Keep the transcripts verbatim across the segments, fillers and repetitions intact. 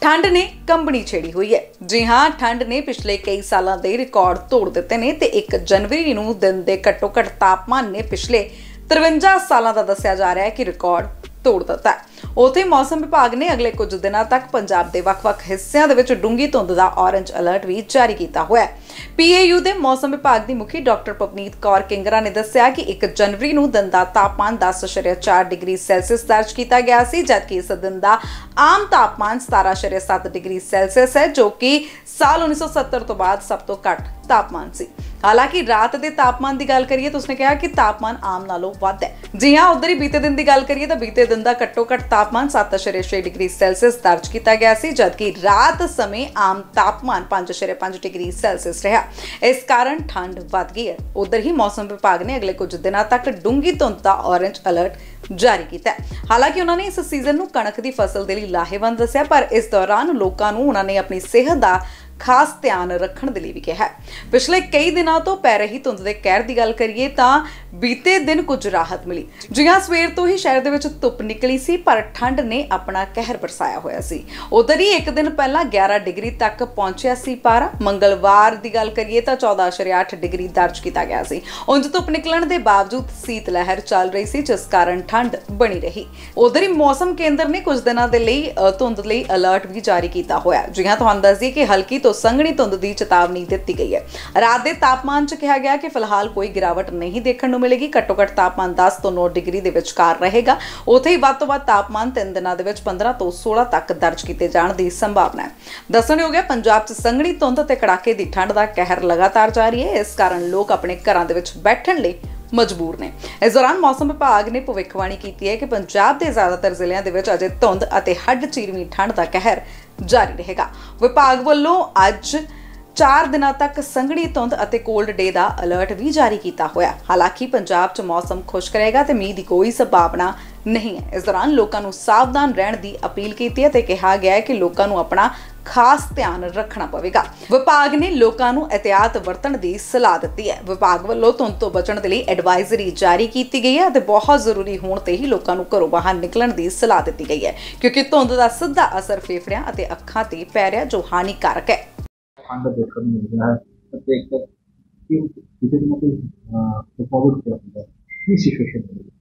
ठंड ने कंबनी छेड़ी हुई है। जी हाँ, ठंड ने पिछले कई सालों के रिकॉर्ड तोड़ दिते ने ते एक जनवरी नूं दिन के घट्टो घट्ट तापमान ने पिछले तिरवंजा सालों का दस्सिया जा रहा है कि रिकॉर्ड तोड़ दिता है। उत्थे मौसम विभाग ने अगले कुछ दिनों तक पंजाब के ਵੱਖ-ਵੱਖ हिस्सों के विच डूंगी धुंध का ऑरेंज अलर्ट भी जारी किया हुआ है। पी ए यू के मौसम विभाग की मुखी डॉक्टर पवनीत कौर किंगरा ने दस्सिया कि एक जनवरी नूं दिन का तापमान दस अशारिया चार डिग्री सैल्सियस दर्ज किया गया सी, जबकि इस दिन का आम तापमान सतारा अशारिया सत्त डिग्री सैल्सियस है, जो कि साल उन्नीस सौ सत्तर तो बाद सब तो घट तापमान सी। हालांकि रात के तापमान की गल करिए तो उसने कहा कि तापमान आम नालों वध है। जी हाँ, उधर ही बीते दिन की गल करिए तो बीते दिन का घट्टो घट तापमान सत्त अशारिया छे डिग्री सैल्सियस दर्ज किया गया सी, जबकि रात समय आम तापमान पांच अशारिया पांच डिग्री सैल्सियस रहा। इस कारण ठंड वध गई है। उधर ही मौसम विभाग ने अगले कुछ दिनों तक डूंगी धुंध का ऑरेंज अलर्ट जारी किया है। हालांकि उन्होंने इस सीजन में कणक की फसल के लिए लाहेवंद दस्सिया, पर इस दौरान लोगों को उन्होंने अपनी सेहत का खास ध्यान रखने के लिए भी कहा है। पिछले कई दिनों तो पै रही धुंध के कहर की गल करिए तो बीते दिन कुछ राहत मिली। जी हाँ, सवेर तो ही शहर के धुप निकली सी, पर ठंड ने अपना कहर बरसाया होया सी। उधर ही एक दिन पहला ग्यारह डिग्री तक पहुंचा सी पारा। मंगलवार की गल करिए तो चौदह अशारिया अठ डिग्री दर्ज किया गया सी। उंज धुप निकलण के बावजूद सीत लहर चल रही सी, जिस कारण ठंड बनी रही। उधर ही मौसम केंद्र ने कुछ दिनों के लिए धुंध लई अलर्ट भी जारी किया होया। जी हाँ, तुहानूं दस दईए कि हल्की तो संघनी धुंध की चेतावनी दी गई है। रात के तापमान च कहा गया कि फिलहाल कोई गिरावट नहीं देखने को मिलेगी। घट्टो घट्ट तापमान दस तो नौ डिग्री के विचकार रहेगा। उत्थे ही वध तो वध तापमान तीन दिनों के पंद्रह तो सोलह तक दर्ज किए जाने की संभावना है। दस्सणयोग है, पंजाब च संघनी धुंध ते कड़ाके की ठंड का कहर लगातार जारी है। इस कारण लोग अपने घरों के विच बैठण लई मजबूर ने। इस दौरान मौसम विभाग ने भविष्यवाणी की है कि पंजाब के ज्यादातर जिलों के विच अजे धुंध अते हड्ड चीरवी ठंड का कहर जारी रहेगा। विभाग वालों अज चार दिनों तक संघनी धुंध अते कोल्ड डे का अलर्ट भी जारी किया हुआ। हालांकि पंजाब च मौसम खुश्क रहेगा तो मीह की कोई संभावना नहीं है। इस दौरान लोगों को सावधान रहने की अपील की है ते कहा गया है कि लोगों को अपना खास ध्यान रखना पवेगा। विभाग ने लोगों को एहतियात वरतण की सलाह दी है। विभाग वालों धुंध तो बचने के लिए एडवाइजरी जारी की गई है। बहुत जरूरी होने ते ही लोगों को घरों बाहर निकलने की सलाह दी गई है, क्योंकि धुंध का सीधा असर फेफड़ियां और अखां ते पै रहा, जो हानिकारक है। ठंड देखने को मिल रहा है तो देखकर कि किसी दिन कोई रिकॉर्ड किया होगा की सिचुएशन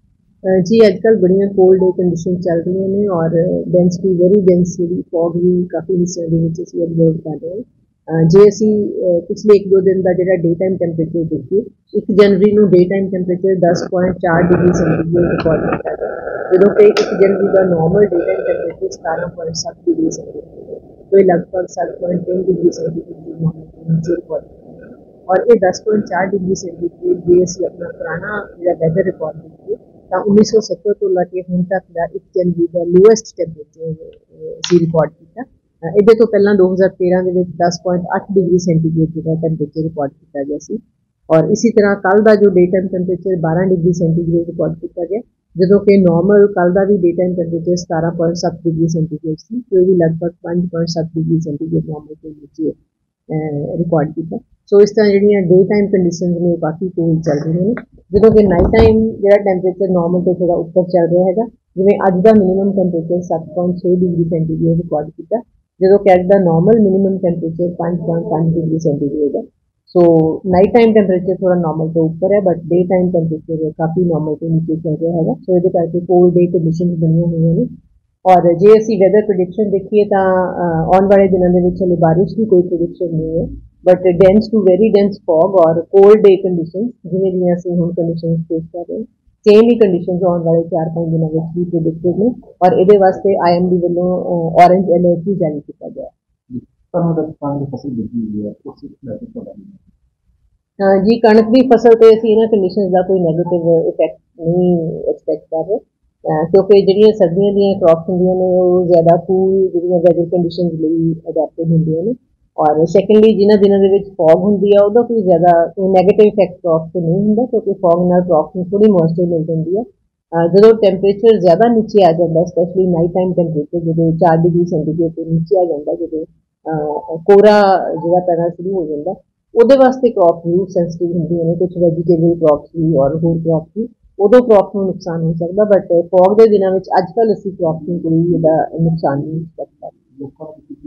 है जी। आजकल बढ़िया कोल्ड डे कंडीशन चल रही ने और डेंसिटी वेरी डेंसिटी फॉग भी काफ़ी हिस्सों के ऑबजर्व कर रहे हैं। जे असी पिछले एक दो दिन का जो डे टाइम टैंपरेचर देखिए, एक जनवरी को डे टाइम टैंपरेचर दस पॉइंट चार डिग्री सेंटीग्रेड रिकॉर्ड किया गया, जो कि एक जनवरी का नॉर्मल डे टाइम टैंपरेचर सतारह पॉइंट सत्त डिग्री सेंटीग्रेड, कोई लगभग सात पॉइंट तीन डिग्री सेंटीग्रेड नीचे रिकॉर्ड किया। और ये दस पॉइंट चार डिग्री सेंटीग्रेड जे असी अपना पुराना जो वैदर रिकॉर्ड देखिए तो उन्नीस सौ सत्तर तो लैके हुण तक का एक जनवरी का लोएस्ट टैंपरेचर असी रिकॉर्ड किया। ये तो पहला दो हज़ार तेरह के दस पॉइंट अठ डिग्री सेंटीग्रेड जो टैंपरेचर रिकॉर्ड किया गया सी। और इसी तरह कल का जो डे टाइम टैंपरेचर बारह डिग्री सेंटीग्रेड रिकॉर्ड किया गया, जो कि नॉर्मल कल का भी डे टाइम टैंपरेचर सतारह पॉइंट सत्त डिग्री सेंटीग्रेड सी, तो भी लगभग पाँच पॉइंट सत्त डिग्री सेंटीग्रेड नॉर्मल के नीचे रिकॉर्ड किया। सो इस तरह जी डे टाइम कंडीशन ने काफ़ी कोल्ड चल रही हैं, जो कि नाइट टाइम जो टैंपरेचर नॉर्मल तो थोड़ा उपर चल रहा है। जिमें अज का मिनीमम टैंपरेचर सत्त पॉइंट छे डिग्री सेंटीग्रेड रिकॉर्ड किया, जो कि अज का नॉर्मल मिनीमम टैंपरेचर पाँच पॉइंट पाँच डिग्री सेंटीग्रेड है। सो नाइट टाइम टैंपरेचर थोड़ा नॉर्मल तो उपर है, बट डे टाइम टैंपरेचर काफ़ी नॉर्मल तो नीचे चल रहा है। सो ये करके कोल्ड डे कंडीशन बनिया हुई हैं। और जे असी वैदर प्रोडिक्शन देखिए तो आने वाले दिनों के बारिश की कोई प्रोडिक्शन नहीं है, but dense to very dense fog और कोल्ड डे कंडीशन जिमें जी असी हुण कंडीशन फेस कर रहे हैं, सेम ही कंडीशन आने वाले चार पाँच दिनों में भी प्रिडिक्टेड ने। और ये वास्ते आई एम डी वालों ऑरेंज अलर्ट भी जारी किया गया है। जी, कणक की फसल तो असी इन्होंने कंडीशन का कोई नैगेटिव इफेक्ट नहीं एक्सपैक्ट कर रहे, क्योंकि जी सर्दियों दी क्रॉप्स होंगे ने वो ज़्यादा कूल जी वैदर कंडीशन अडेप्टिव होंगे ने। और सैकेंडली जिन्होंने दिनों के फॉग होंगी है वह कोई ज़्यादा कोई नैगेटिव इफेक्ट क्रॉप से नहीं होंगे, क्योंकि फॉग नाल क्रॉप में थोड़ी मॉइस्चर मिल जाती है। जो टैंपरेचर ज़्यादा नीचे आ जाता है, स्पैशली नाइट टाइम टैंपरेचर जो चार डिग्री सेंटीग्रेड तो नीचे आ जाता, जो कोहरा जो पैदा शुरू हो जाता, वो वास्ते क्रॉप भी सेंसिटिव होंगे ने, कुछ वैजीटेबल क्रॉप्स भी और होर क्रॉप भी, उदों क्रॉप को नुकसान हो सकता। बट फॉग के दिनों में अजकल असी क्रॉप को कोई नुकसान नहीं एक्सपैक्ट करते।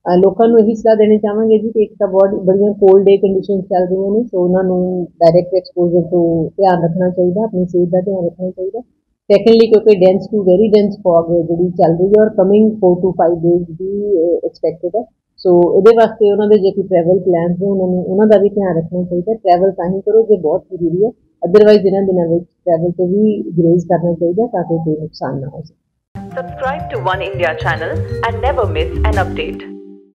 ਲੋਕਾਂ ਨੂੰ ਇਹੀ ਸਲਾਹ ਦੇਣੀ ਚਾਹਾਂਗੇ ਜੀ ਕਿ ਇੱਕ ਤਾਂ ਬਹੁਤ ਬੜੀਆਂ ਕੋਲਡ ਡੇ ਕੰਡੀਸ਼ਨ ਚੱਲ ਰਹੀਆਂ ਨੇ, ਸੋ ਉਹਨਾਂ ਨੂੰ ਡਾਇਰੈਕਟ ਐਕਸਪੋਜ਼ਰ ਤੋਂ ਧਿਆਨ ਰੱਖਣਾ ਚਾਹੀਦਾ, ਆਪਣੀ ਸਿਹਤ ਦਾ ਧਿਆਨ ਰੱਖਣਾ ਚਾਹੀਦਾ। ਸੈਕੰਡਲੀ ਕਿਉਂਕਿ dense to very dense fog ਜਿਹੜੀ ਚੱਲ ਰਹੀ ਹੈ ਔਰ coming four to five days ਵੀ ਐਕਸਪੈਕਟਡ ਹੈ, ਸੋ ਇਹਦੇ ਵਾਸਤੇ ਉਹਨਾਂ ਦੇ ਜੇ ਕੋਈ ਟਰੈਵਲ ਪਲਾਨਸ ਨੇ ਉਹਨਾਂ ਨੂੰ ਉਹਨਾਂ ਦਾ ਵੀ ਧਿਆਨ ਰੱਖਣਾ ਚਾਹੀਦਾ। ਟਰੈਵਲ ਤਾਂ ਹੀ ਕਰੋ ਜੇ ਬਹੁਤ ਜ਼ਰੂਰੀ ਹੈ, ਅਦਰਵਾਈਜ਼ ਇਹਨਾਂ ਦਿਨਾਂ ਵਿੱਚ ਟਰੈਵਲ ਤੇ ਵੀ ਗਰੇਜ਼ ਕਰਨਾ ਚਾਹੀਦਾ ਤਾਂ ਕਿ ਕੋਈ ਨੁਕਸਾਨ ਨਾ ਹੋ ਸਕੇ। Subscribe to One India channel and never miss an update.